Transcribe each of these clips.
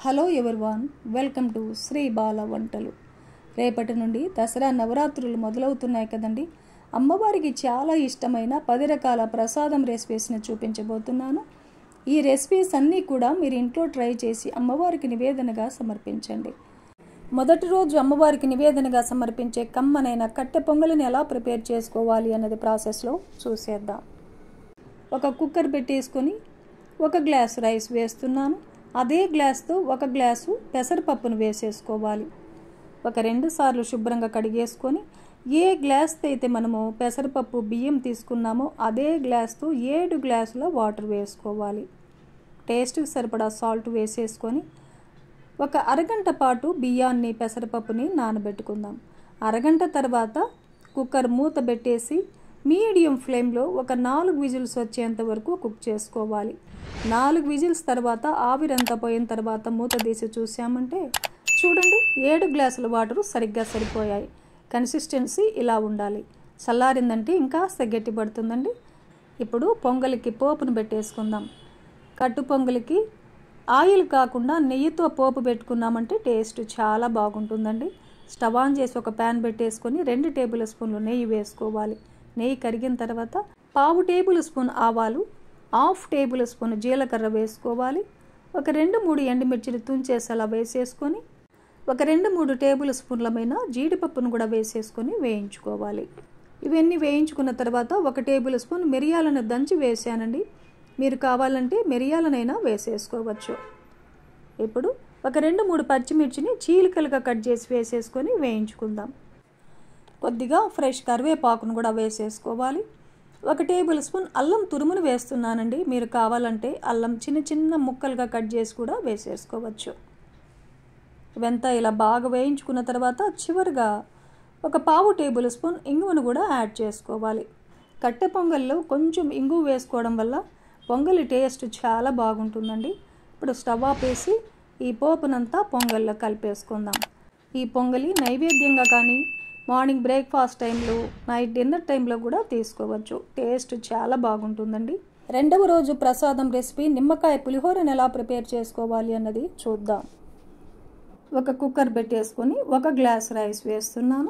Hello everyone, welcome to Sri Bala వంటలు. రేపటి నుండి దసరా నవరాత్రులు మొదలవుతున్నాయి కదండి. అమ్మవారికి చాలా ఇష్టమైన 10 రకాల ప్రసాదం రెసిపీస్ని చూపించబోతున్నాను. ఈ రెసిపీస్ అన్నీ కూడా మీరు ఇంట్లో ట్రై చేసి అమ్మవారికి నివేదనగా సమర్పించండి. మొదటి రోజు అమ్మవారికి నివేదనగా సమర్పించే కమ్మనైన కట్టె పొంగలిని ఎలా ప్రిపేర్ చేసుకోవాలి అన్నది ప్రాసెస్లో చూసేద్దాం. ఒక కుక్కర్ పెట్టేసుకొని 1 గ్లాసు రైస్ వేస్తున్నాను. అదే గ్లాస్తో 1 గ్లాసు పెసరపప్పును వేసేసుకోవాలి. 2 సార్లు శుభ్రంగా కడిగేసుకొని ఏ గ్లాస్తో అయితే మనము పెసరపప్పు బియ్యం తీసుకున్నామో అదే గ్లాస్తో 7 గ్లాసుల వాటర్ వేసుకోవాలి. టేస్ట్కి సరిపడా సాల్ట్ వేసేసుకొని ఒక అరగంట పాటు బియ్యాన్ని పెసరపప్పుని నానబెట్టుకుందాం. అరగంట తర్వాత కుక్కర్ మూత పెట్టేసి మీడియం ఫ్లేమ్లో ఒక 4 విజిల్స్ వచ్చేంత వరకు కుక్ చేసుకోవాలి. 4 విజిల్స్ తర్వాత ఆవిరంతా పోయిన తర్వాత మూత తీసి చూసామంటే చూడండి 7 గ్లాసుల వాటరు సరిగ్గా సరిపోయాయి. కన్సిస్టెన్సీ ఇలా ఉండాలి. చల్లారిందంటే ఇంకా గట్టి పడుతుందండి. ఇప్పుడు పొంగలికి పోపును పెట్టేసుకుందాం. కట్టు పొంగలికి ఆయిల్ కాకుండా నెయ్యితో పోపు పెట్టుకున్నామంటే టేస్ట్ చాలా బాగుంటుందండి. స్టవ్ ఆన్ చేసి ఒక ప్యాన్ పెట్టేసుకొని 2 టేబుల్ స్పూన్లు నెయ్యి వేసుకోవాలి. నెయ్యి కరిగిన తర్వాత 1/2 టేబుల్ స్పూన్ ఆవాలు, 1/2 టేబుల్ స్పూన్ జీలకర్ర వేసుకోవాలి. 2-3 ఎండుమిర్చిని తుంచేసి అలా వేసేసుకొని 2-3 టేబుల్ స్పూన్లమైన జీడిపప్పును కూడా వేసేసుకొని వేయించుకోవాలి. ఇవన్నీ వేయించుకున్న తర్వాత 1 టేబుల్ స్పూన్ మిరియాలను దంచి వేసానండి. మీరు కావాలంటే మిరియాలనైనా వేసేసుకోవచ్చు. ఇప్పుడు 2-3 పచ్చిమిర్చిని చీలికలుగా కట్ చేసి వేసేసుకొని వేయించుకుందాం. కొద్దిగా ఫ్రెష్ కరివేపాకును కూడా వేసేసుకోవాలి. 1 టేబుల్ స్పూన్ అల్లం తురుమును వేస్తున్నానండి. మీరు కావాలంటే అల్లం చిన్న చిన్న ముక్కలుగా కట్ చేసి కూడా వేసేసుకోవచ్చు. ఇవంతా ఇలా బాగా వేయించుకున్న తర్వాత చివరిగా 1/4 టేబుల్ స్పూన్ ఇంగువను కూడా యాడ్ చేసుకోవాలి. కట్టె పొంగల్లో కొంచెం ఇంగువ వేసుకోవడం వల్ల పొంగలి టేస్ట్ చాలా బాగుంటుందండి. ఇప్పుడు స్టవ్ ఆపేసి ఈ పోపునంతా పొంగల్లో కలిపేసుకుందాం. ఈ పొంగలి నైవేద్యంగా కానీ మార్నింగ్ బ్రేక్ఫాస్ట్ టైంలో, నైట్ డిన్నర్ టైంలో కూడా తీసుకోవచ్చు. టేస్ట్ చాలా బాగుంటుందండి. రెండవ రోజు ప్రసాదం రెసిపీ నిమ్మకాయ పులిహోరను ఎలా ప్రిపేర్ చేసుకోవాలి అన్నది చూద్దాం. ఒక కుక్కర్ పెట్టేసుకొని 1 గ్లాస్ రైస్ వేస్తున్నాను.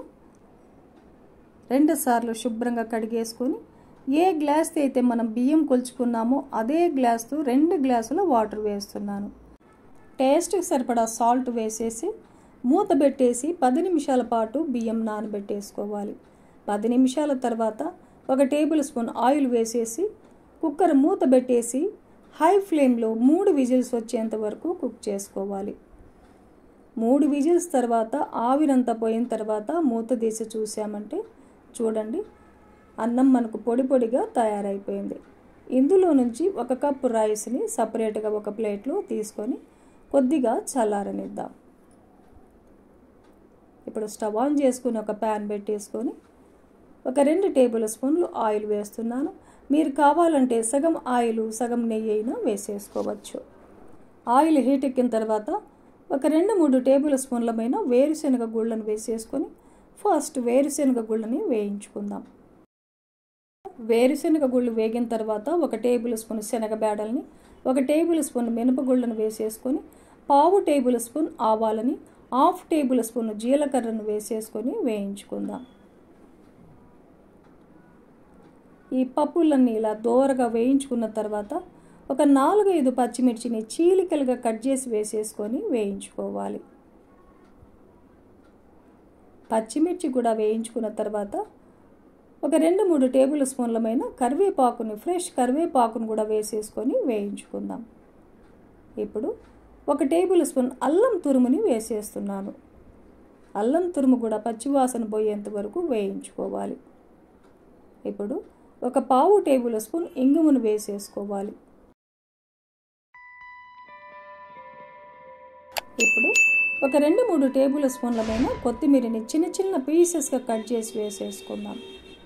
2 సార్లు శుభ్రంగా కడిగేసుకొని ఏ గ్లాస్తో అయితే మనం బియ్యం కొలుచుకున్నామో అదే గ్లాస్తో 2 గ్లాసుల వాటర్ వేస్తున్నాను. టేస్ట్కి సరిపడా సాల్ట్ వేసేసి మూత పెట్టేసి 10 నిమిషాల పాటు బియ్యం నానబెట్టేసుకోవాలి. 10 నిమిషాల తర్వాత 1 టేబుల్ స్పూన్ ఆయిల్ వేసేసి కుక్కర్ మూత పెట్టేసి హై ఫ్లేమ్లో 3 విజిల్స్ వచ్చేంత వరకు కుక్ చేసుకోవాలి. 3 విజిల్స్ తర్వాత ఆవిరంతా పోయిన తర్వాత మూత తీసి చూసామంటే చూడండి అన్నం మనకు పొడి పొడిగా తయారైపోయింది. ఇందులో నుంచి 1 కప్పు రైస్ని సపరేట్గా ఒక ప్లేట్లో తీసుకొని కొద్దిగా చల్లారనిద్దాం. ఇప్పుడు స్టవ్ ఆన్ చేసుకుని ఒక ప్యాన్ పెట్టేసుకొని 2 టేబుల్ స్పూన్లు ఆయిల్ వేస్తున్నాను. మీరు కావాలంటే సగం ఆయిల్ సగం నెయ్యి అయినా వేసేసుకోవచ్చు. ఆయిల్ హీట్ ఎక్కిన తర్వాత 2-3 టేబుల్ స్పూన్లమైన వేరుశనగ గుళ్ళను వేసేసుకొని ఫస్ట్ వేరుశనగ గుళ్ళని వేయించుకుందాం. వేరుశనగ గుళ్ళు వేగిన తర్వాత 1 టేబుల్ స్పూన్ శనగబేడల్ని, 1 టేబుల్ స్పూన్ మినపగుళ్ళను వేసేసుకొని 1/2 టేబుల్ స్పూన్ ఆవాలని, 1/2 టేబుల్ స్పూన్ జీలకర్రను వేసేసుకొని వేయించుకుందాం. ఈ పప్పులన్నీ ఇలా దోరగా వేయించుకున్న తర్వాత 4-5 పచ్చిమిర్చిని చీలికలుగా కట్ చేసి వేసేసుకొని వేయించుకోవాలి. పచ్చిమిర్చి కూడా వేయించుకున్న తర్వాత 2-3 టేబుల్ స్పూన్లమైన కరివేపాకుని, ఫ్రెష్ కరివేపాకును కూడా వేసేసుకొని వేయించుకుందాం. ఇప్పుడు 1 టేబుల్ స్పూన్ అల్లం తురుముని వేసేస్తున్నాను. అల్లం తురుము కూడా పచ్చివాసన పోయేంత వరకు వేయించుకోవాలి. ఇప్పుడు 1/4 టేబుల్ స్పూన్ ఇంగువను వేసేసుకోవాలి. ఇప్పుడు 2-3 టేబుల్ స్పూన్లమైన కొత్తిమీరని చిన్న చిన్న పీసెస్గా కట్ చేసి వేసేసుకుందాం.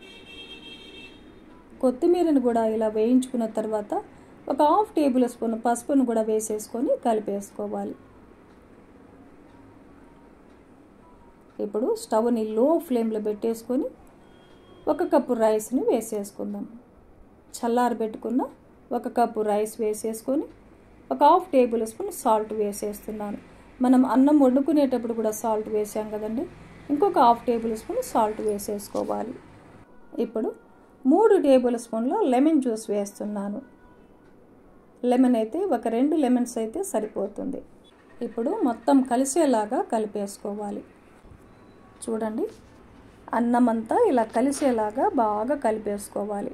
కొత్తిమీరను కూడా ఇలా వేయించుకున్న తర్వాత 1/2 టేబుల్ స్పూన్ పసుపును కూడా వేసేసుకొని కలిపేసుకోవాలి. ఇప్పుడు స్టవ్ని లో ఫ్లేమ్లో పెట్టేసుకొని 1 కప్పు రైస్ని వేసేసుకుందాం. చల్లారబెట్టుకున్న 1 కప్పు రైస్ వేసేసుకొని ఒక హాఫ్ టేబుల్ స్పూన్ సాల్ట్ వేసేస్తున్నాను. మనం అన్నం వండుకునేటప్పుడు కూడా సాల్ట్ వేసాం కదండి, ఇంకొక హాఫ్ టేబుల్ స్పూన్ సాల్ట్ వేసేసుకోవాలి. ఇప్పుడు 3 టేబుల్ స్పూన్ల లెమన్ జ్యూస్ వేస్తున్నాను. లెమన్ అయితే ఒక 2 లెమన్స్ అయితే సరిపోతుంది. ఇప్పుడు మొత్తం కలిసేలాగా కలిపేసుకోవాలి. చూడండి, అన్నం అంతా ఇలా కలిసేలాగా బాగా కలిపేసుకోవాలి.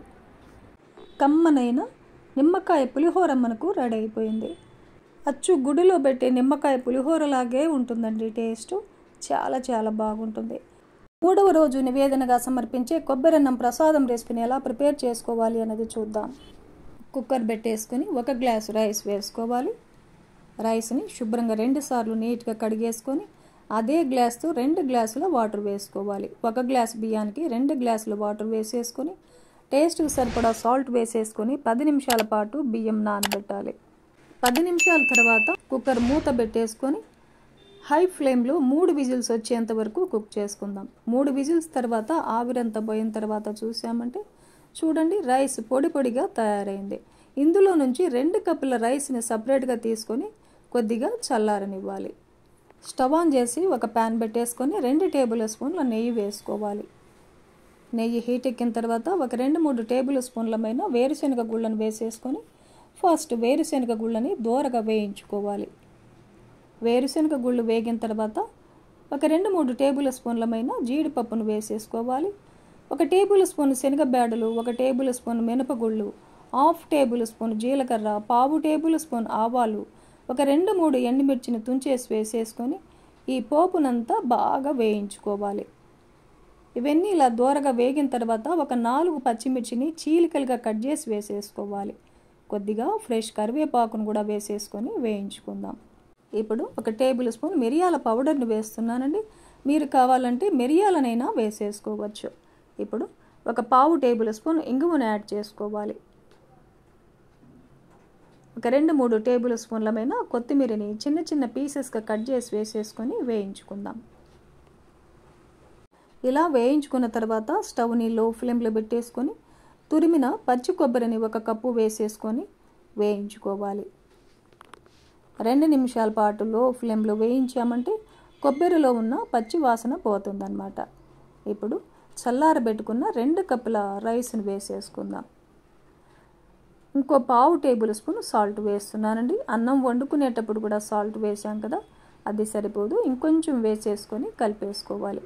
కమ్మనైన నిమ్మకాయ పులిహోర మనకు రెడీ అయిపోయింది. అచ్చు గుడిలో పెట్టే నిమ్మకాయ పులిహోరలాగే ఉంటుందండి. టేస్ట్ చాలా చాలా బాగుంటుంది. 3వ రోజు నివేదనగా సమర్పించే కొబ్బరన్నం ప్రసాదం రెసిపీని ఎలా ప్రిపేర్ చేసుకోవాలి అనేది చూద్దాం. కుక్కర్ పెట్టేసుకొని 1 గ్లాసు రైస్ వేసుకోవాలి. రైస్ని శుభ్రంగా 2 సార్లు నీట్గా కడిగేసుకొని అదే గ్లాస్తో 2 గ్లాసుల వాటర్ వేసుకోవాలి. 1 గ్లాస్ బియ్యానికి 2 గ్లాసుల వాటర్ వేసేసుకొని టేస్ట్కి సరిపడా సాల్ట్ వేసేసుకొని 10 నిమిషాల పాటు బియ్యం నానబెట్టాలి. 10 నిమిషాల తర్వాత కుక్కర్ మూత పెట్టేసుకొని హై ఫ్లేమ్లో 3 విజిల్స్ వచ్చేంత వరకు కుక్ చేసుకుందాం. 3 విజిల్స్ తర్వాత ఆవిరంతా పోయిన తర్వాత చూసామంటే చూడండి, రైస్ పొడి పొడిగా తయారైంది. ఇందులో నుంచి 2 కప్పుల రైస్ని సపరేట్గా తీసుకొని కొద్దిగా చల్లారనివ్వాలి. స్టవ్ ఆన్ చేసి ఒక ప్యాన్ పెట్టేసుకొని 2 టేబుల్ స్పూన్ల నెయ్యి వేసుకోవాలి. నెయ్యి హీట్ ఎక్కిన తర్వాత ఒక 2-3 టేబుల్ స్పూన్లమైన వేరుశనగ గుళ్ళను వేసేసుకొని ఫస్ట్ వేరుశనగ గుళ్ళని దోరగా వేయించుకోవాలి. వేరుశనగ గుళ్ళు వేగిన తర్వాత ఒక 2-3 టేబుల్ స్పూన్లమైన జీడిపప్పును వేసేసుకోవాలి. 1 టేబుల్ స్పూన్ శనగబేడలు, 1 టేబుల్ స్పూన్ మినపగుళ్ళు, హాఫ్ టేబుల్ స్పూన్ జీలకర్ర, పావు టేబుల్ స్పూన్ ఆవాలు, ఒక 2-3 ఎండుమిర్చిని తుంచేసి వేసేసుకొని ఈ పోపునంతా బాగా వేయించుకోవాలి. ఇవన్నీ ఇలా దోరగా వేగిన తర్వాత ఒక 4 పచ్చిమిర్చిని చీలికలుగా కట్ చేసి వేసేసుకోవాలి. కొద్దిగా ఫ్రెష్ కరివేపాకును కూడా వేసేసుకొని వేయించుకుందాం. ఇప్పుడు 1 టేబుల్ స్పూన్ మిరియాల పౌడర్ని వేస్తున్నానండి. మీరు కావాలంటే మిరియాలనైనా వేసేసుకోవచ్చు. ఇప్పుడు ఒక పావు టేబుల్ స్పూన్ ఇంగువను యాడ్ చేసుకోవాలి. ఒక 2-3 టేబుల్ స్పూన్లమైన కొత్తిమీరని చిన్న చిన్న పీసెస్గా కట్ చేసి వేసేసుకొని వేయించుకుందాం. ఇలా వేయించుకున్న తర్వాత స్టవ్ని లో ఫ్లేమ్లో పెట్టేసుకొని తురిమిన పచ్చి కొబ్బరిని 1 కప్పు వేసేసుకొని వేయించుకోవాలి. 2 నిమిషాల పాటు లో ఫ్లేమ్లో వేయించామంటే కొబ్బరిలో ఉన్న పచ్చి వాసన పోతుందన్నమాట. ఇప్పుడు చల్లారబెట్టుకున్న 2 కప్పుల రైస్ని వేసేసుకుందాం. ఇంకో పావు టేబుల్ స్పూన్ సాల్ట్ వేస్తున్నానండి. అన్నం వండుకునేటప్పుడు కూడా సాల్ట్ వేసాం కదా, అది సరిపోదు, ఇంకొంచెం వేసేసుకొని కలిపేసుకోవాలి.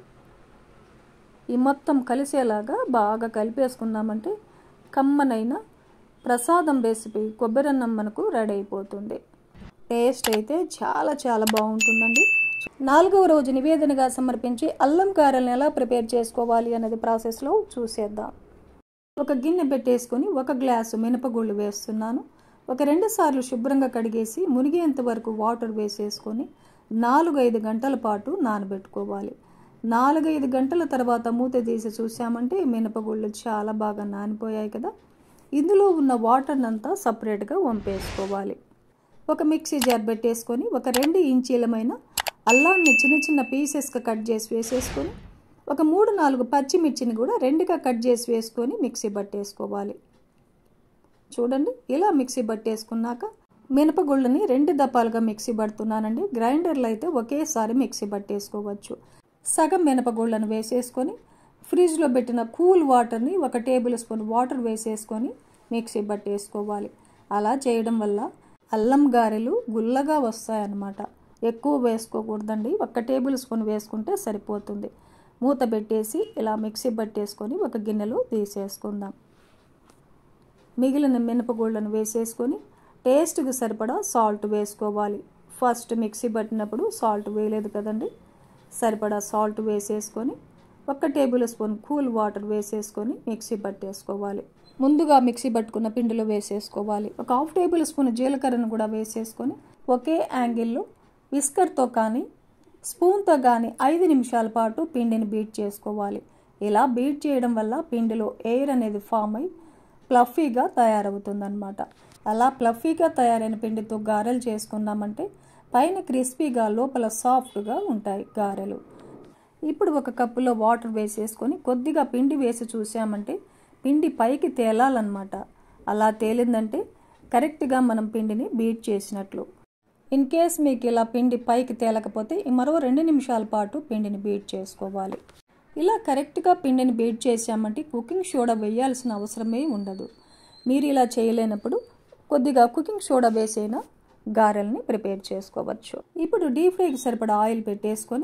ఈ మొత్తం కలిసేలాగా బాగా కలిపేసుకున్నామంటే కమ్మనైన ప్రసాదం రెసిపీ కొబ్బరన్నం మనకు రెడీ అయిపోతుంది. టేస్ట్ అయితే చాలా చాలా బాగుంటుందండి. 4వ రోజు నివేదనగా సమర్పించి అల్లం కారాలను ఎలా ప్రిపేర్ చేసుకోవాలి అనేది ప్రాసెస్లో చూసేద్దాం. ఒక గిన్నె పెట్టేసుకొని 1 గ్లాసు మినపగుళ్ళు వేస్తున్నాను. ఒక 2 సార్లు శుభ్రంగా కడిగేసి మునిగేంత వరకు వాటర్ వేసేసుకొని 4-5 గంటల పాటు నానబెట్టుకోవాలి. 4-5 గంటల తర్వాత మూత తీసి చూసామంటే మినపగుళ్ళు చాలా బాగా నానిపోయాయి కదా. ఇందులో ఉన్న వాటర్ని అంతా సపరేట్గా వంపేసుకోవాలి. ఒక మిక్సీ జార్ పెట్టేసుకొని ఒక 2 ఇంచీలమైన అల్లాన్ని చిన్న చిన్న పీసెస్గా కట్ చేసి వేసేసుకొని ఒక 3-4 పచ్చిమిర్చిని కూడా 2గా కట్ చేసి వేసుకొని మిక్సీ పట్టేసుకోవాలి. చూడండి, ఇలా మిక్సీ పట్టేసుకున్నాక మినపగుళ్ళని 2 దప్పాలుగా మిక్సీ పడుతున్నానండి. గ్రైండర్లో అయితే ఒకేసారి మిక్సీ పట్టేసుకోవచ్చు. సగం మినపగుళ్ళను వేసేసుకొని ఫ్రిడ్జ్లో పెట్టిన కూల్ వాటర్ని 1 టేబుల్ స్పూన్ వాటర్ వేసేసుకొని మిక్సీ పట్టేసుకోవాలి. అలా చేయడం వల్ల అల్లం గారెలు గుల్లగా వస్తాయన్నమాట. ఎక్కువ వేసుకోకూడదండి, 1 టేబుల్ స్పూన్ వేసుకుంటే సరిపోతుంది. మూత పెట్టేసి ఇలా మిక్సీ పట్టేసుకొని ఒక గిన్నెలో తీసేసుకుందాం. మిగిలిన మినపగుళ్ళను వేసేసుకొని టేస్ట్కి సరిపడా సాల్ట్ వేసుకోవాలి. ఫస్ట్ మిక్సీ పట్టినప్పుడు సాల్ట్ వేయలేదు కదండి, సరిపడా సాల్ట్ వేసేసుకొని 1 టేబుల్ స్పూన్ కూల్ వాటర్ వేసేసుకొని మిక్సీ పట్టేసుకోవాలి. ముందుగా మిక్సీ పట్టుకున్న పిండిలో వేసేసుకోవాలి. ఒక హాఫ్ టేబుల్ స్పూన్ జీలకర్రను కూడా వేసేసుకొని ఒకే యాంగిల్లో విస్కర్తో కానీ స్పూన్తో కానీ 5 నిమిషాల పాటు పిండిని బీట్ చేసుకోవాలి. ఇలా బీట్ చేయడం వల్ల పిండిలో ఎయిర్ అనేది ఫామ్ అయి ప్లఫీగా తయారవుతుందన్నమాట. అలా ప్లఫీగా తయారైన పిండితో గారెలు చేసుకున్నామంటే పైన క్రిస్పీగా లోపల సాఫ్ట్గా ఉంటాయి గారెలు. ఇప్పుడు 1 కప్పులో వాటర్ వేసేసుకొని కొద్దిగా పిండి వేసి చూసామంటే పిండి పైకి తేలాలన్నమాట. అలా తేలిందంటే కరెక్ట్గా మనం పిండిని బీట్ చేసినట్లు. ఇన్ కేస్ మీకు ఇలా పిండి పైకి తేలకపోతే మరో 2 నిమిషాల పాటు పిండిని బీట్ చేసుకోవాలి. ఇలా కరెక్ట్గా పిండిని బీట్ చేసామంటే కుకింగ్ సోడా వేయాల్సిన అవసరమే ఉండదు. మీరు ఇలా చేయలేనప్పుడు కొద్దిగా కుకింగ్ సోడా వేసైనా గారెల్ని ప్రిపేర్ చేసుకోవచ్చు. ఇప్పుడు డీప్ ఫ్రైకి సరిపడా ఆయిల్ పెట్టేసుకొని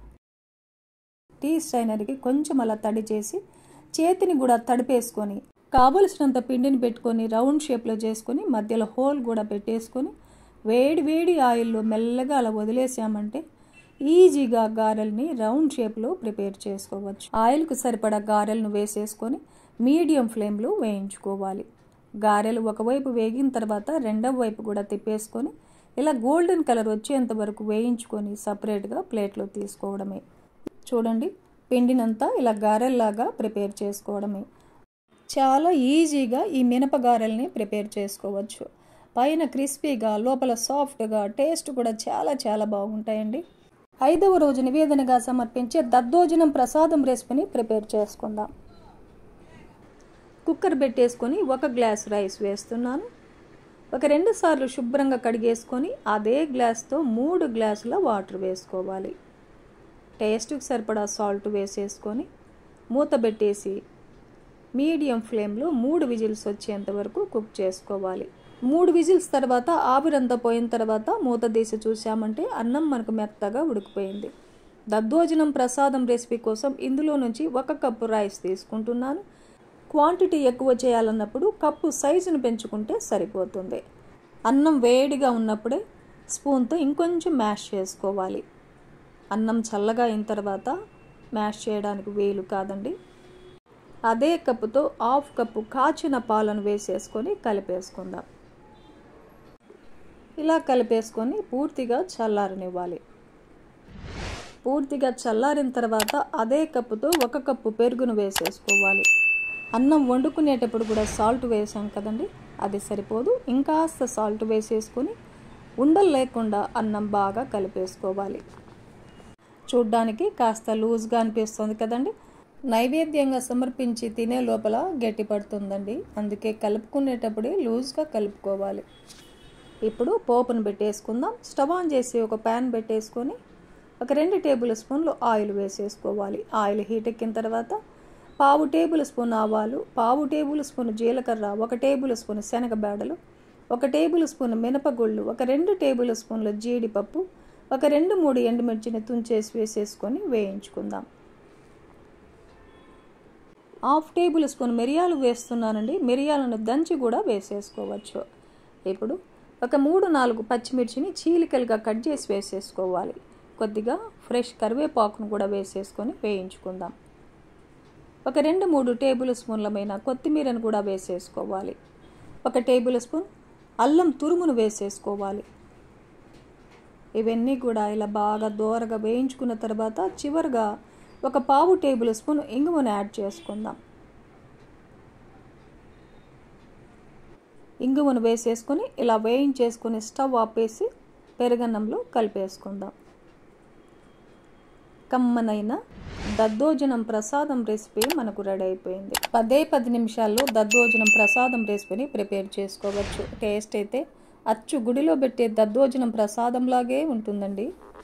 టీ స్ట్రైనర్కి కొంచెం అలా తడి చేసి చేతిని కూడా తడిపేసుకొని కావలసినంత పిండిని పెట్టుకొని రౌండ్ షేప్లో చేసుకొని మధ్యలో హోల్ కూడా పెట్టేసుకొని వేడి ఆయిల్లో మెల్లగా అలా వదిలేసామంటే ఈజీగా గారెల్ని రౌండ్ షేప్లో ప్రిపేర్ చేసుకోవచ్చు. ఆయిల్కు సరిపడా గారెలను వేసేసుకొని మీడియం ఫ్లేమ్లో వేయించుకోవాలి. గారెలు ఒకవైపు వేగిన తర్వాత రెండవ వైపు కూడా తిప్పేసుకొని ఇలా గోల్డెన్ కలర్ వచ్చేంత వరకు వేయించుకొని సపరేట్గా ప్లేట్లో తీసుకోవడమే. చూడండి, పిండినంతా ఇలా గారెల్లాగా ప్రిపేర్ చేసుకోవడమే. చాలా ఈజీగా ఈ మినప గారెల్ని ప్రిపేర్ చేసుకోవచ్చు. పైన క్రిస్పీగా, లోపల సాఫ్ట్గా, టేస్ట్ కూడా చాలా బాగుంటాయండి. 5వ రోజు నివేదనగా సమర్పించే దద్దోజనం ప్రసాదం రెసిపీని ప్రిపేర్ చేసుకుందాం. కుక్కర్ పెట్టేసుకొని 1 గ్లాస్ రైస్ వేస్తున్నాను. ఒక 2 సార్లు శుభ్రంగా కడిగేసుకొని అదే గ్లాస్తో 3 గ్లాసుల వాటర్ వేసుకోవాలి. టేస్ట్కి సరిపడా సాల్ట్ వేసేసుకొని మూత పెట్టేసి మీడియం ఫ్లేమ్లో 3 విజిల్స్ వచ్చేంత వరకు కుక్ చేసుకోవాలి. 3 విజిల్స్ తర్వాత ఆవిరంతా పోయిన తర్వాత మూత తీసి చూసామంటే అన్నం మనకు మెత్తగా ఉడికిపోయింది. దద్దోజనం ప్రసాదం రెసిపీ కోసం ఇందులో నుంచి 1 కప్పు రైస్ తీసుకుంటున్నాను. క్వాంటిటీ ఎక్కువ చేయాలన్నప్పుడు కప్పు సైజును పెంచుకుంటే సరిపోతుంది. అన్నం వేడిగా ఉన్నప్పుడే స్పూన్తో ఇంకొంచెం మ్యాష్ చేసుకోవాలి. అన్నం చల్లగా అయిన తర్వాత మ్యాష్ చేయడానికి వీలు కాదండి. అదే కప్పుతో 1/2 కప్పు కాచిన పాలను వేసేసుకొని కలిపేసుకుందాం. ఇలా కలిపేసుకొని పూర్తిగా చల్లారనివ్వాలి. పూర్తిగా చల్లారిన తర్వాత అదే కప్పుతో 1 కప్పు పెరుగును వేసేసుకోవాలి. అన్నం వండుకునేటప్పుడు కూడా సాల్ట్ వేసాం కదండి, అది సరిపోదు. ఇంకాస్త సాల్ట్ వేసేసుకొని ఉండలు లేకుండా అన్నం బాగా కలిపేసుకోవాలి. చూడ్డానికి కాస్త లూజ్గా అనిపిస్తుంది కదండి. నైవేద్యంగా సమర్పించి తినే లోపల గట్టి పడుతుందండి. అందుకే కలుపుకునేటప్పుడే లూజ్గా కలుపుకోవాలి. ఇప్పుడు పోపును పెట్టేసుకుందాం. స్టవ్ ఆన్ చేసి ఒక ప్యాన్ పెట్టేసుకొని ఒక 2 టేబుల్ స్పూన్లు ఆయిల్ వేసేసుకోవాలి. ఆయిల్ హీట్ ఎక్కిన తర్వాత 1/2 టేబుల్ స్పూన్ ఆవాలు, 1/2 టేబుల్ స్పూన్ జీలకర్ర, 1 టేబుల్ స్పూన్ శనగబేడలు, 1 టేబుల్ స్పూన్ మినపగుళ్ళు, ఒక 2 టేబుల్ స్పూన్ల జీడిపప్పు, ఒక 2-3 ఎండుమిర్చిని తుంచేసి వేసేసుకొని వేయించుకుందాం. 1/2 టేబుల్ స్పూన్ మిరియాలు వేస్తున్నానండి. మిరియాలను దంచి కూడా వేసేసుకోవచ్చు. ఇప్పుడు ఒక 3-4 పచ్చిమిర్చిని చీలికలుగా కట్ చేసి వేసేసుకోవాలి. కొద్దిగా ఫ్రెష్ కరివేపాకును కూడా వేసేసుకొని వేయించుకుందాం. ఒక 2-3 టేబుల్ స్పూన్లమైన కొత్తిమీరను కూడా వేసేసుకోవాలి. 1 టేబుల్ స్పూన్ అల్లం తురుమును వేసేసుకోవాలి. ఇవన్నీ కూడా ఇలా బాగా దోరగా వేయించుకున్న తర్వాత చివరిగా ఒక 1/2 టేబుల్ స్పూన్ ఇంగువను యాడ్ చేసుకుందాం. ఇంగువను వేసేసుకొని ఇలా వేయించేసుకొని స్టవ్ ఆపేసి పెరుగన్నంలో కలిపేసుకుందాం. కమ్మనైన దద్దోజనం ప్రసాదం రెసిపీ మనకు రెడీ అయిపోయింది. 10 నిమిషాల్లో దద్దోజనం ప్రసాదం రెసిపీని ప్రిపేర్ చేసుకోవచ్చు. టేస్ట్ అయితే అచ్చు గుడిలో పెట్టే దద్దోజనం ప్రసాదంలాగే ఉంటుందండి.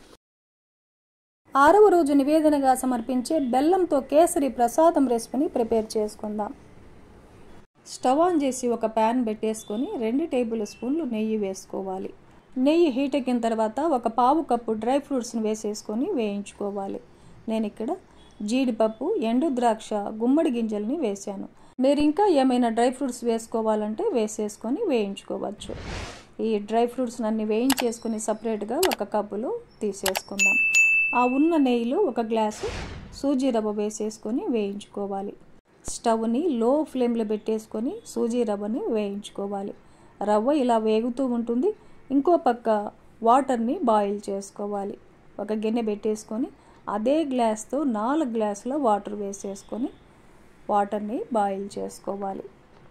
6వ రోజు నివేదనగా సమర్పించే బెల్లంతో కేసరి ప్రసాదం రెసిపీని ప్రిపేర్ చేసుకుందాం. స్టవ్ ఆన్ చేసి ఒక ప్యాన్ పెట్టేసుకొని 2 టేబుల్ స్పూన్లు నెయ్యి వేసుకోవాలి. నెయ్యి హీట్ ఎక్కిన తర్వాత ఒక 1/2 కప్పు డ్రై ఫ్రూట్స్ని వేసేసుకొని వేయించుకోవాలి. నేను ఇక్కడ జీడిపప్పు, ఎండు ద్రాక్ష, గుమ్మడి గింజల్ని వేసాను. మీరు ఇంకా ఏమైనా డ్రై ఫ్రూట్స్ వేసుకోవాలంటే వేసేసుకొని వేయించుకోవచ్చు. ఈ డ్రై ఫ్రూట్స్ అన్ని వేయించేసుకొని సపరేట్గా ఒక కప్పులో తీసేసుకుందాం. ఆ ఉన్న నెయ్యిలో 1 గ్లాసు సూజీ రవ్వ వేసేసుకొని వేయించుకోవాలి. స్టవ్ని లో ఫ్లేమ్లో పెట్టేసుకొని సూజీ రవ్వని వేయించుకోవాలి. రవ్వ ఇలా వేగుతూ ఉంటుంది. ఇంకో పక్క వాటర్ని బాయిల్ చేసుకోవాలి. ఒక గిన్నె పెట్టేసుకొని అదే గ్లాస్తో 4 గ్లాసుల వాటర్ వేసేసుకొని వాటర్ని బాయిల్ చేసుకోవాలి.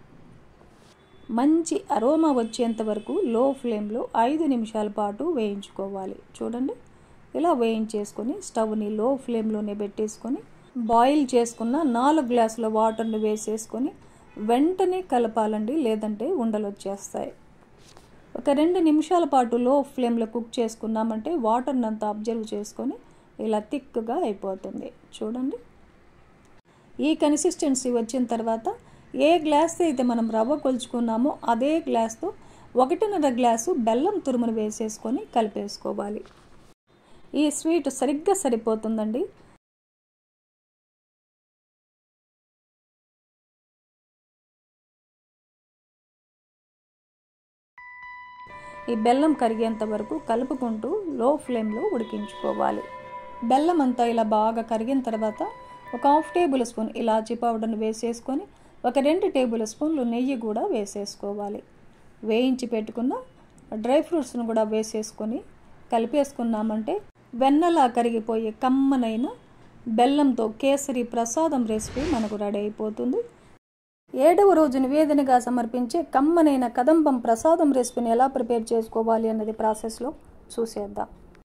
మంచి అరోమా వచ్చేంత వరకు లో ఫ్లేమ్లో 5 నిమిషాల పాటు వేయించుకోవాలి. చూడండి, ఇలా వేయించేసుకొని స్టవ్ని లో ఫ్లేమ్లోనే పెట్టేసుకొని బాయిల్ చేసుకున్న 4 గ్లాసుల వాటర్ని వేసేసుకొని వెంటనే కలపాలండి, లేదంటే ఉండలు వచ్చేస్తాయి. ఒక 2 నిమిషాల పాటు లో ఫ్లేమ్లో కుక్ చేసుకున్నామంటే వాటర్ని అంతా అబ్జర్వ్ చేసుకొని ఇలా థిక్గా అయిపోతుంది. చూడండి, ఈ కన్సిస్టెన్సీ వచ్చిన తర్వాత ఏ గ్లాస్తో అయితే మనం రవ్వ కొలుచుకున్నామో అదే గ్లాస్తో 1.5 గ్లాసు బెల్లం తురుమును వేసేసుకొని కలిపేసుకోవాలి. ఈ స్వీట్ సరిగ్గా సరిపోతుందండి. ఈ బెల్లం కరిగేంత వరకు కలుపుకుంటూ లో ఫ్లేమ్లో ఉడికించుకోవాలి. బెల్లం అంతా ఇలా బాగా కరిగిన తర్వాత ఒక 1/2 టేబుల్ స్పూన్ ఇలాచీ పౌడర్ని వేసేసుకొని ఒక 2 టేబుల్ స్పూన్లు నెయ్యి కూడా వేసేసుకోవాలి. వేయించి పెట్టుకున్న డ్రై ఫ్రూట్స్ను కూడా వేసేసుకొని కలిపేసుకున్నామంటే వెన్నలా కరిగిపోయే కమ్మనైన బెల్లంతో కేసరి ప్రసాదం రెసిపీ మనకు రెడీ అయిపోతుంది. 7వ రోజు నివేదనగా సమర్పించే కమ్మనైన కదంబం ప్రసాదం రెసిపీని ఎలా ప్రిపేర్ చేసుకోవాలి అన్నది ప్రాసెస్లో చూసేద్దాం.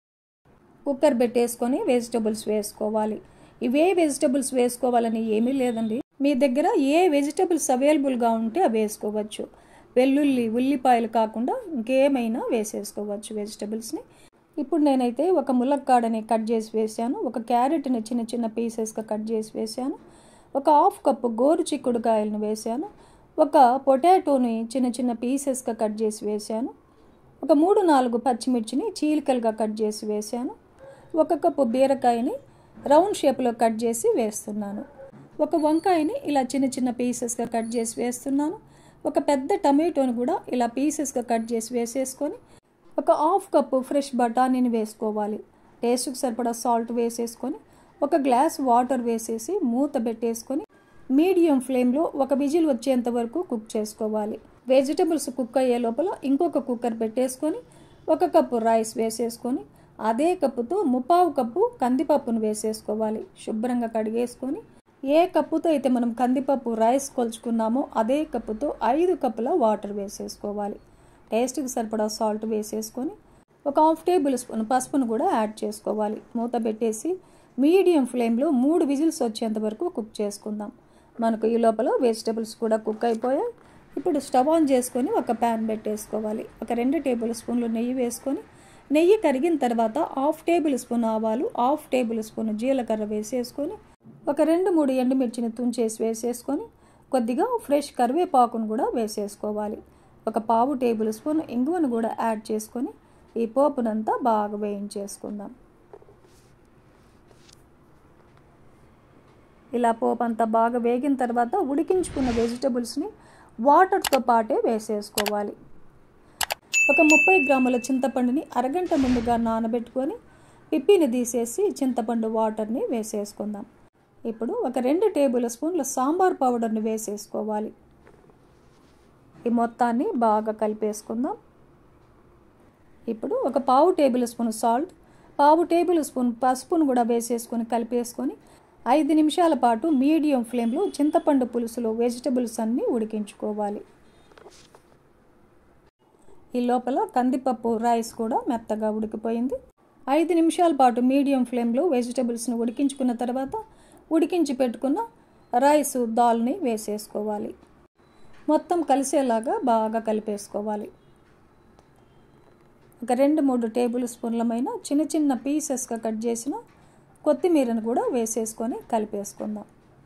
కుక్కర్ పెట్టేసుకొని వెజిటబుల్స్ వేసుకోవాలి. ఇవే వెజిటబుల్స్ వేసుకోవాలని ఏమీ లేదండి. మీ దగ్గర ఏ వెజిటబుల్స్ అవైలబుల్గా ఉంటే అవి వేసుకోవచ్చు. వెల్లుల్లి, ఉల్లిపాయలు కాకుండా ఇంకేమైనా వేసేసుకోవచ్చు వెజిటబుల్స్ని. ఇప్పుడు నేనైతే ఒక ములక్కాడని కట్ చేసి వేసాను, ఒక క్యారెట్ని చిన్న చిన్న పీసెస్గా కట్ చేసి వేసాను, ఒక 1/2 కప్పు గోరు చిక్కుడుకాయలను వేసాను, ఒక పొటాటోని చిన్న చిన్న పీసెస్గా కట్ చేసి వేసాను, ఒక 3-4 పచ్చిమిర్చిని చీలికలుగా కట్ చేసి వేసాను, 1 కప్పు బీరకాయని రౌండ్ షేప్లో కట్ చేసి వేస్తున్నాను, ఒక వంకాయని ఇలా చిన్న చిన్న పీసెస్గా కట్ చేసి వేస్తున్నాను, ఒక పెద్ద టమాటోని కూడా ఇలా పీసెస్గా కట్ చేసి వేసేసుకొని ఒక 1/2 కప్పు ఫ్రెష్ బఠానీని వేసుకోవాలి. టేస్ట్కి సరిపడా సాల్ట్ వేసేసుకొని ఒక గ్లాస్ వాటర్ వేసేసి మూత పెట్టేసుకొని మీడియం ఫ్లేమ్లో ఒక విజిల్ వచ్చేంత వరకు కుక్ చేసుకోవాలి. వెజిటబుల్స్ కుక్ అయ్యే లోపల ఇంకొక కుక్కర్ పెట్టేసుకొని 1 కప్పు రైస్ వేసేసుకొని అదే కప్పుతో 1/4 కప్పు కందిపప్పును వేసేసుకోవాలి. శుభ్రంగా కడిగేసుకొని ఏ కప్పుతో అయితే మనం కందిపప్పు రైస్ కొలుచుకున్నామో అదే కప్పుతో 5 కప్పుల వాటర్ వేసేసుకోవాలి. టేస్ట్కి సరిపడా సాల్ట్ వేసేసుకొని ఒక 1/2 టేబుల్ స్పూన్ పసుపును కూడా యాడ్ చేసుకోవాలి. మూత పెట్టేసి మీడియం ఫ్లేమ్లో 3 విజిల్స్ వచ్చేంత వరకు కుక్ చేసుకుందాం. మనకు ఈ లోపల వెజిటబుల్స్ కూడా కుక్ అయిపోయాయి. ఇప్పుడు స్టవ్ ఆన్ చేసుకొని ఒక ప్యాన్ పెట్టేసుకోవాలి. ఒక 2 టేబుల్ స్పూన్లు నెయ్యి వేసుకొని నెయ్యి కరిగిన తర్వాత 1/2 టేబుల్ స్పూన్ ఆవాలు, 1/2 టేబుల్ స్పూన్ జీలకర్ర వేసేసుకొని ఒక 2-3 ఎండుమిర్చిని తుంచేసి వేసేసుకొని కొద్దిగా ఫ్రెష్ కరివేపాకును కూడా వేసేసుకోవాలి. ఒక 1/4 టేబుల్ స్పూన్ ఇంగువను కూడా యాడ్ చేసుకొని ఈ పోపునంతా బాగా వేయించేసుకుందాం. ఇలా పోపు అంతా బాగా వేగిన తర్వాత ఉడికించుకున్న వెజిటబుల్స్ని వాటర్తో పాటే వేసేసుకోవాలి. ఒక 30 గ్రాముల చింతపండుని అరగంట ముందుగా నానబెట్టుకొని పిప్పిని తీసేసి చింతపండు వాటర్ని వేసేసుకుందాం. ఇప్పుడు ఒక 2 టేబుల్ స్పూన్ల సాంబార్ పౌడర్ని వేసేసుకోవాలి. ఈ మొత్తాన్ని బాగా కలిపేసుకుందాం. ఇప్పుడు ఒక 1/4 tablespoon salt, 1/4 tablespoon పసుపును కూడా వేసేసుకొని కలిపేసుకొని 5 నిమిషాల పాటు మీడియం ఫ్లేమ్లో చింతపండు పులుసులో వెజిటబుల్స్ అన్నీ ఉడికించుకోవాలి. ఈ లోపల కందిపప్పు రైస్ కూడా మెత్తగా ఉడికిపోయింది. 5 నిమిషాల పాటు మీడియం ఫ్లేమ్లో వెజిటబుల్స్ని ఉడికించుకున్న తర్వాత ఉడికించి పెట్టుకున్న రైసు దాల్ని వేసేసుకోవాలి. మొత్తం కలిసేలాగా బాగా కలిపేసుకోవాలి. ఒక 2-3 టేబుల్ స్పూన్లమైన చిన్న చిన్న పీసెస్గా కట్ చేసిన కొత్తిమీరను కూడా వేసేసుకొని కలిపేసుకుందాం.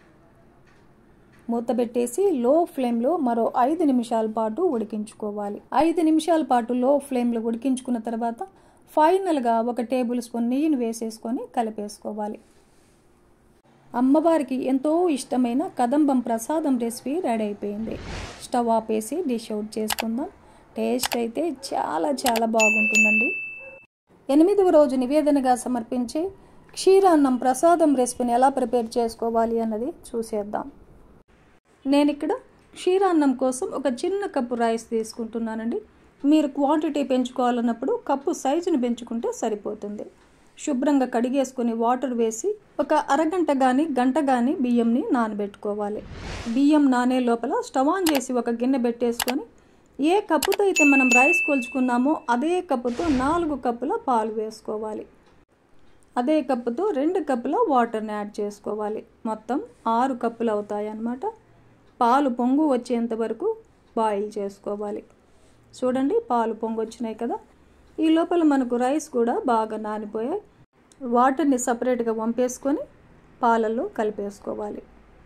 మూత పెట్టేసి లో ఫ్లేమ్లో మరో 5 నిమిషాల పాటు ఉడికించుకోవాలి. 5 నిమిషాల పాటు లో ఫ్లేమ్లో ఉడికించుకున్న తర్వాత ఫైనల్గా ఒక టేబుల్ స్పూన్ నెయ్యిని వేసేసుకొని కలిపేసుకోవాలి. అమ్మవారికి ఎంతో ఇష్టమైన కదంబం ప్రసాదం రెసిపీ రెడీ అయిపోయింది. స్టవ్ ఆపేసి డిష్ అవుట్ చేసుకుందాం. టేస్ట్ అయితే చాలా చాలా బాగుంటుందండి. 8వ రోజు నివేదనగా సమర్పించే క్షీరాన్నం ప్రసాదం రెసిపీని ఎలా ప్రిపేర్ చేసుకోవాలి అన్నది చూసేద్దాం. నేను ఇక్కడ క్షీరాన్నం కోసం ఒక చిన్న కప్పు రైస్ తీసుకుంటున్నానండి. మీరు క్వాంటిటీ పెంచుకోవాలన్నప్పుడు కప్పు సైజుని పెంచుకుంటే సరిపోతుంది. శుభ్రంగా కడిగేసుకొని వాటర్ వేసి ఒక అరగంట కానీ గంట కానీ బియ్యంని నానబెట్టుకోవాలి. బియ్యం నానే లోపల స్టవ్ ఆన్ చేసి ఒక గిన్నె పెట్టేసుకొని ఏ కప్పుతో అయితే మనం రైస్ కొలుచుకున్నామో అదే కప్పుతో 4 కప్పుల పాలు వేసుకోవాలి. అదే కప్పుతో 2 కప్పుల వాటర్ని యాడ్ చేసుకోవాలి. మొత్తం 6 కప్పులు అవుతాయి అన్నమాట. పాలు పొంగు వచ్చేంత వరకు బాయిల్ చేసుకోవాలి. చూడండి పాలు పొంగొచ్చినాయి కదా. ఈ లోపల మనకు రైస్ కూడా బాగా నానిపోయాయి. వాటర్ని సపరేట్గా వంపేసుకొని పాలల్లో కలిపేసుకోవాలి.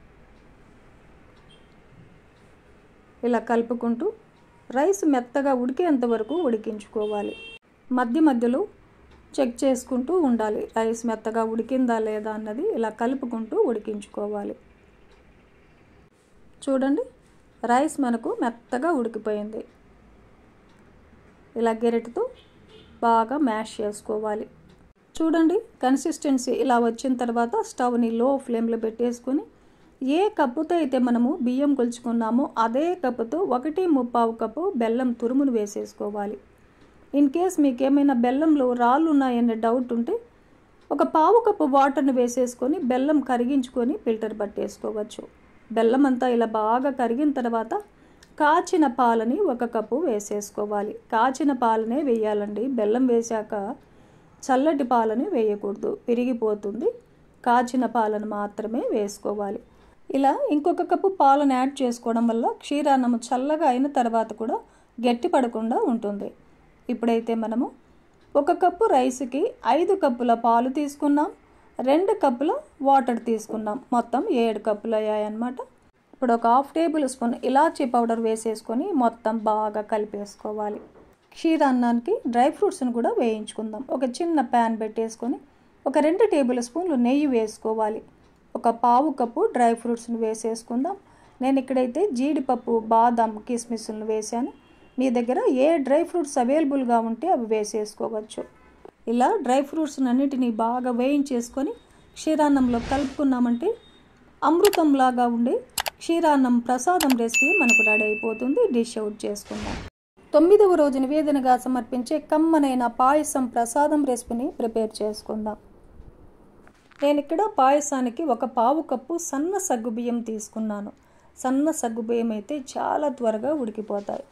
ఇలా కలుపుకుంటూ రైస్ మెత్తగా ఉడికేంత వరకు ఉడికించుకోవాలి. మధ్య మధ్యలో చెక్ చేసుకుంటూ ఉండాలి. రైస్ మెత్తగా ఉడికిందా లేదా అన్నది ఇలా కలుపుకుంటూ ఉడికించుకోవాలి. చూడండి రైస్ మనకు మెత్తగా ఉడికిపోయింది. ఇలా గెరిటతో బాగా మ్యాష్ చేసుకోవాలి. చూడండి కన్సిస్టెన్సీ ఇలా వచ్చిన తర్వాత స్టవ్ని లో ఫ్లేమ్లో పెట్టేసుకొని ఏ కప్పుతో అయితే మనము బియ్యం కొలుచుకున్నామో అదే కప్పుతో 1.25 కప్పు బెల్లం తురుమును వేసేసుకోవాలి. ఇన్ కేస్ మీకు ఏమైనా బెల్లంలో రాళ్ళు ఉన్నాయనే డౌట్ ఉంటే 1/4 కప్పు వాటర్ని వేసేసుకొని బెల్లం కరిగించుకొని ఫిల్టర్ పట్టేసుకోవచ్చు. బెల్లం అంతా ఇలా బాగా కరిగిన తర్వాత కాచిన పాలని 1 కప్పు వేసేసుకోవాలి. కాచిన పాలనే వేయాలండి. బెల్లం వేశాక చల్లటి పాలని వేయకూడదు, విరిగిపోతుంది. కాచిన పాలను మాత్రమే వేసుకోవాలి. ఇలా ఇంకొక కప్పు పాలను యాడ్ చేసుకోవడం వల్ల క్షీరాన్నము చల్లగా అయిన తర్వాత కూడా గట్టి పడకుండా ఉంటుంది. ఇప్పుడైతే మనము 1 కప్పు రైస్కి 5 కప్పుల పాలు తీసుకున్నాం, 2 కప్పుల వాటర్ తీసుకున్నాం. మొత్తం 7 కప్పులు అయ్యాయన్నమాట. ఇప్పుడు ఒక 1/2 టేబుల్ స్పూన్ ఇలాచీ పౌడర్ వేసేసుకొని మొత్తం బాగా కలిపేసుకోవాలి. క్షీరాన్నానికి డ్రై ఫ్రూట్స్ని కూడా వేయించుకుందాం. ఒక చిన్న ప్యాన్ పెట్టేసుకొని ఒక 2 టేబుల్ స్పూన్లు నెయ్యి వేసుకోవాలి. 1/4 కప్పు డ్రై ఫ్రూట్స్ని వేసేసుకుందాం. నేను ఇక్కడైతే జీడిపప్పు, బాదం, కిస్మిస్లను వేసాను. మీ దగ్గర ఏ డ్రై ఫ్రూట్స్ అవైలబుల్గా ఉంటే అవి వేసేసుకోవచ్చు. ఇలా డ్రై ఫ్రూట్స్ అన్నిటినీ బాగా వేయించేసుకొని క్షీరాన్నంలో కలుపుకున్నామంటే అమృతంలాగా ఉండే క్షీరాన్నం ప్రసాదం రెసిపీ మనకు రెడీ అయిపోతుంది. డిష్ అవుట్ చేసుకుందాం. 9వ రోజు నివేదనగా సమర్పించే కమ్మనైన పాయసం ప్రసాదం రెసిపీని ప్రిపేర్ చేసుకుందాం. నేను ఇక్కడ పాయసానికి 1/4 కప్పు సన్న సగ్గుబియ్యం తీసుకున్నాను. సన్న సగ్గుబియ్యం అయితే చాలా త్వరగా ఉడికిపోతాయి.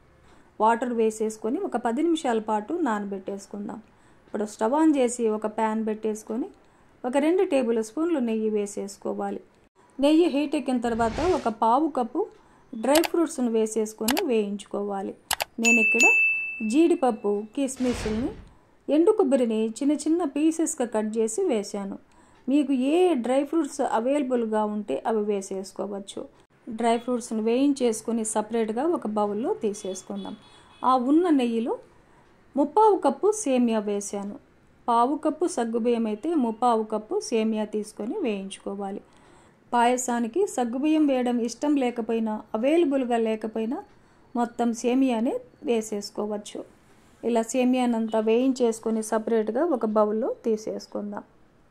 వాటర్ వేసేసుకొని ఒక 10 నిమిషాల పాటు నానబెట్టేసుకుందాం. ఇప్పుడు స్టవ్ ఆన్ చేసి ఒక ప్యాన్ పెట్టేసుకొని ఒక 2 టేబుల్ స్పూన్లు నెయ్యి వేసేసుకోవాలి. నెయ్యి హీట్ ఎక్కిన తర్వాత 1/4 కప్పు డ్రై ఫ్రూట్స్ను వేసేసుకొని వేయించుకోవాలి. నేను ఇక్కడ జీడిపప్పు, కిస్మిస్ని, ఎండు కొబ్బరిని చిన్న చిన్న పీసెస్గా కట్ చేసి వేశాను. మీకు ఏ డ్రై ఫ్రూట్స్ అవైలబుల్గా ఉంటే అవి వేసేసుకోవచ్చు. డ్రై ఫ్రూట్స్ని వేయించేసుకొని సపరేట్గా ఒక బౌల్లో తీసేసుకుందాం. ఆ ఉన్న నెయ్యిలో 1/4 కప్పు సేమియా వేశాను. 1/4 కప్పు సగ్గుబియ్యం అయితే 1/4 కప్పు సేమియా తీసుకొని వేయించుకోవాలి. పాయసానికి సగ్గుబియ్యం వేయడం ఇష్టం లేకపోయినా, అవైలబుల్గా లేకపోయినా మొత్తం సేమియానే వేసేసుకోవచ్చు. ఇలా సేమియానంతా వేయించేసుకొని సపరేట్గా ఒక బౌల్లో తీసేసుకుందాం.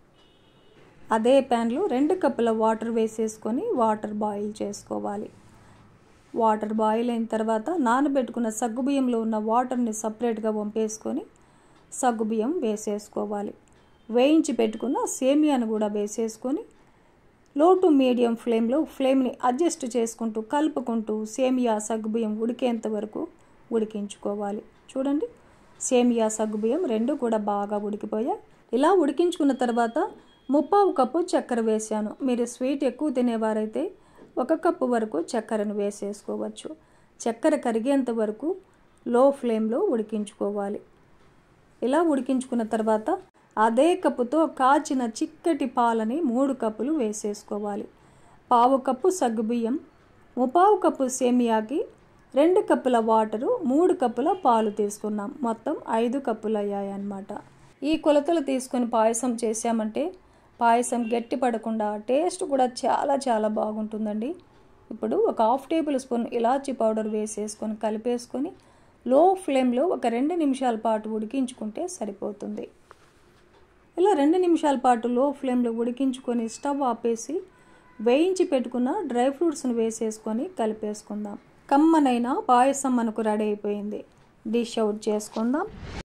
అదే ప్యాన్లో 2 కప్పుల వాటర్ వేసేసుకొని వాటర్ బాయిల్ చేసుకోవాలి. వాటర్ బాయిల్ అయిన తర్వాత నానబెట్టుకున్న సగ్గుబియ్యంలో ఉన్న వాటర్ని సపరేట్గా వంపేసుకొని సగ్గుబియ్యం వేసేసుకోవాలి. వేయించి పెట్టుకున్న సేమియాను కూడా వేసేసుకొని లో టు మీడియం ఫ్లేమ్లో ఫ్లేమ్ని అడ్జస్ట్ చేసుకుంటూ కలుపుకుంటూ సేమియా సగ్గుబియ్యం ఉడికేంత వరకు ఉడికించుకోవాలి. చూడండి సేమియా సగ్గుబియ్యం రెండు కూడా బాగా ఉడికిపోయాయి. ఇలా ఉడికించుకున్న తర్వాత 1/4 కప్పు చక్కెర వేసాను. మీరు స్వీట్ ఎక్కువ తినేవారైతే 1 కప్పు వరకు చక్కెరను వేసేసుకోవచ్చు. చక్కెర కరిగేంత వరకు లో ఫ్లేమ్లో ఉడికించుకోవాలి. ఇలా ఉడికించుకున్న తర్వాత అదే కప్పుతో కాచిన చిక్కటి పాలని 3 కప్పులు వేసేసుకోవాలి. 1/4 కప్పు సగ్గుబియ్యం, 1/4 కప్పు సేమియాకి 2 కప్పుల వాటరు, 3 కప్పుల పాలు తీసుకున్నాం. మొత్తం 5 కప్పులు అయ్యాయన్నమాట. ఈ కొలతలు తీసుకొని పాయసం చేసామంటే పాయసం గట్టి పడకుండా టేస్ట్ కూడా చాలా చాలా బాగుంటుందండి. ఇప్పుడు ఒక 1/2 టేబుల్ స్పూన్ ఇలాచీ పౌడర్ వేసేసుకొని కలిపేసుకొని లో ఫ్లేమ్లో ఒక 2 నిమిషాల పాటు ఉడికించుకుంటే సరిపోతుంది. ఇలా 2 నిమిషాల పాటు లో ఫ్లేమ్లో ఉడికించుకొని స్టవ్ ఆపేసి వేయించి పెట్టుకున్న డ్రై ఫ్రూట్స్ని వేసేసుకొని కలిపేసుకుందాం. కమ్మనైన పాయసం మనకు రెడీ అయిపోయింది. డిష్ అవుట్ చేసుకుందాం.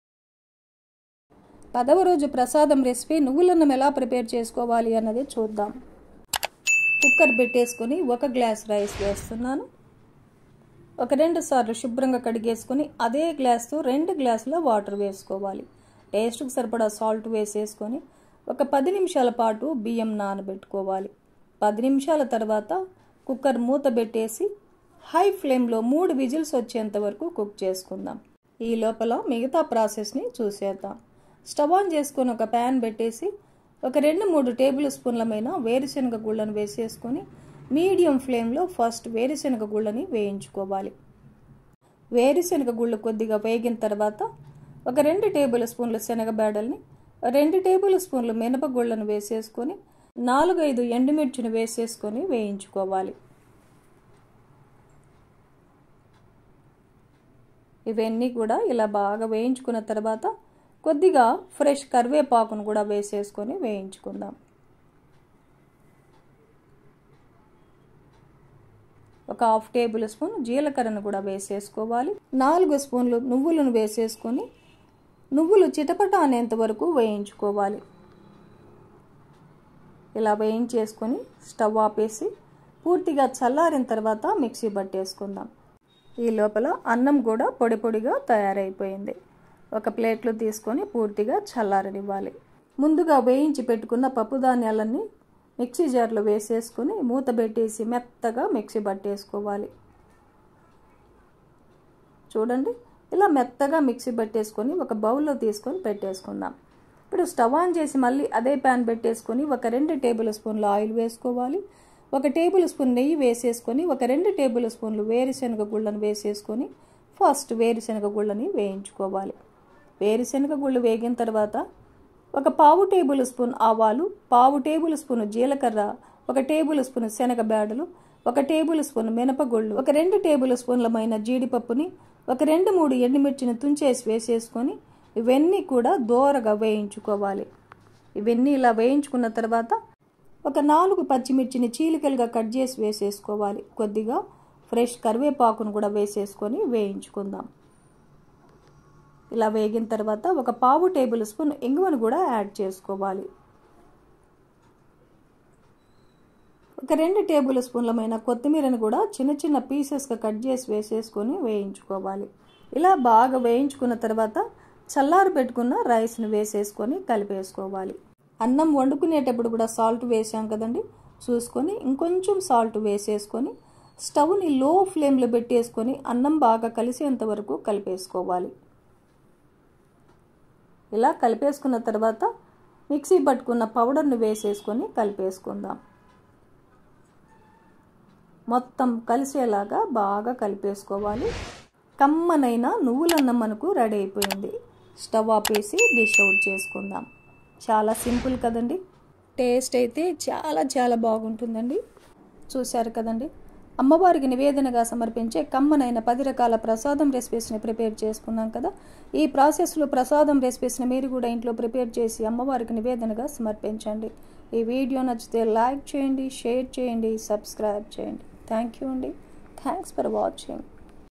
10వ రోజు ప్రసాదం రెసిపీ నువ్వులన్నం ఎలా ప్రిపేర్ చేసుకోవాలి అన్నది చూద్దాం. కుక్కర్ పెట్టేసుకొని 1 గ్లాస్ రైస్ వేస్తున్నాను. ఒక 2 సార్లు శుభ్రంగా కడిగేసుకొని అదే గ్లాస్తో 2 గ్లాసుల వాటర్ వేసుకోవాలి. టేస్ట్కి సరిపడా సాల్ట్ వేసేసుకొని ఒక 10 నిమిషాల పాటు బియ్యం నానబెట్టుకోవాలి. 10 నిమిషాల తర్వాత కుక్కర్ మూత పెట్టేసి హై ఫ్లేమ్లో 3 విజిల్స్ వచ్చేంత వరకు కుక్ చేసుకుందాం. ఈ లోపల మిగతా ప్రాసెస్ని చూసేద్దాం. స్టవ్ ఆన్ చేసుకొని ఒక ప్యాన్ పెట్టేసి ఒక 2-3 టేబుల్ స్పూన్లమైన వేరుశనగ గుళ్ళను వేసేసుకొని మీడియం ఫ్లేమ్లో ఫస్ట్ వేరుశనగ గుళ్ళని వేయించుకోవాలి. వేరుశనగ గుళ్ళు కొద్దిగా వేగిన తర్వాత ఒక 2 టేబుల్ స్పూన్ల శనగబేడల్ని, 2 టేబుల్ స్పూన్లు మినపగుళ్ళను వేసేసుకొని 4-5 ఎండుమిర్చిని వేసేసుకొని వేయించుకోవాలి. ఇవన్నీ కూడా ఇలా బాగా వేయించుకున్న తర్వాత కొద్దిగా ఫ్రెష్ కరివేపాకును కూడా వేసేసుకొని వేయించుకుందాం. ఒక 1/2 టేబుల్ స్పూన్ జీలకర్రను కూడా వేసేసుకోవాలి. 4 స్పూన్లు నువ్వులను వేసేసుకొని నువ్వులు చిటపట అనేంత వరకు వేయించుకోవాలి. ఇలా వేయించేసుకొని స్టవ్ ఆపేసి పూర్తిగా చల్లారిన తర్వాత మిక్సీ పట్టేసుకుందాం. ఈ లోపల అన్నం కూడా పొడి పొడిగా తయారైపోయింది. ఒక ప్లేట్లో తీసుకొని పూర్తిగా చల్లారనివ్వాలి. ముందుగా వేయించి పెట్టుకున్న పప్పు ధాన్యాలన్నీ మిక్సీ జార్లో వేసేసుకొని మూత పెట్టేసి మెత్తగా మిక్సీ పట్టేసుకోవాలి. చూడండి, ఇలా మెత్తగా మిక్సీ పట్టేసుకొని ఒక బౌల్లో తీసుకొని పెట్టేసుకుందాం. ఇప్పుడు స్టవ్ ఆన్ చేసి మళ్ళీ అదే ప్యాన్ పెట్టేసుకొని ఒక 2 టేబుల్ స్పూన్ల ఆయిల్ వేసుకోవాలి. 1 టేబుల్ స్పూన్ నెయ్యి వేసేసుకొని ఒక 2 టేబుల్ స్పూన్లు వేరుశనగ గుళ్ళను వేసేసుకొని ఫస్ట్ వేరుశనగ గుళ్ళని వేయించుకోవాలి. వేరుశనగ గుళ్ళు వేగిన తర్వాత ఒక 1/2 టేబుల్ స్పూన్ ఆవాలు, 1/2 టేబుల్ స్పూన్ జీలకర్ర, 1 టేబుల్ స్పూన్ శనగబేడలు, 1 టేబుల్ స్పూన్ మినపగుళ్ళు, ఒక 2 టేబుల్ స్పూన్లమైన జీడిపప్పుని, ఒక 2-3 ఎండుమిర్చిని తుంచేసి వేసేసుకొని ఇవన్నీ కూడా దోరగా వేయించుకోవాలి. ఇవన్నీ ఇలా వేయించుకున్న తర్వాత ఒక 4 పచ్చిమిర్చిని చీలికలుగా కట్ చేసి వేసేసుకోవాలి. కొద్దిగా ఫ్రెష్ కరివేపాకును కూడా వేసేసుకొని వేయించుకుందాం. ఇలా వేగిన తర్వాత ఒక 1/2 టేబుల్ స్పూన్ ఇంగువను కూడా యాడ్ చేసుకోవాలి. ఒక 2 టేబుల్ స్పూన్లమైన కొత్తిమీరను కూడా చిన్న చిన్న పీసెస్గా కట్ చేసి వేసేసుకొని వేయించుకోవాలి. ఇలా బాగా వేయించుకున్న తర్వాత చల్లారి పెట్టుకున్న రైస్ని వేసేసుకొని కలిపేసుకోవాలి. అన్నం వండుకునేటప్పుడు కూడా సాల్ట్ వేసాం కదండి, చూసుకొని ఇంకొంచెం సాల్ట్ వేసేసుకొని స్టవ్ని లో ఫ్లేమ్లో పెట్టేసుకొని అన్నం బాగా కలిసేంత వరకు కలిపేసుకోవాలి. ఇలా కలిపేసుకున్న తర్వాత మిక్సీ పట్టుకున్న పౌడర్ని వేసేసుకొని కలిపేసుకుందాం. మొత్తం కలిసేలాగా బాగా కలిపేసుకోవాలి. కమ్మనైన నువ్వులన్నం మనకు రెడీ అయిపోయింది. స్టవ్ ఆపేసి డిష్ అవుట్ చేసుకుందాం. చాలా సింపుల్ కదండి. టేస్ట్ అయితే చాలా చాలా బాగుంటుందండి. చూశారు కదండి, అమ్మవారికి నివేదనగా సమర్పించే కమ్మనైన 10 రకాల ప్రసాదం రెసిపీస్ని ప్రిపేర్ చేసుకున్నాం కదా. ఈ ప్రాసెస్లో ప్రసాదం రెసిపీస్ని మీరు కూడా ఇంట్లో ప్రిపేర్ చేసి అమ్మవారికి నివేదనగా సమర్పించండి. ఈ వీడియో నచ్చితే లైక్ చేయండి, షేర్ చేయండి, సబ్స్క్రైబ్ చేయండి. థ్యాంక్ యూ అండి. Thanks for watching.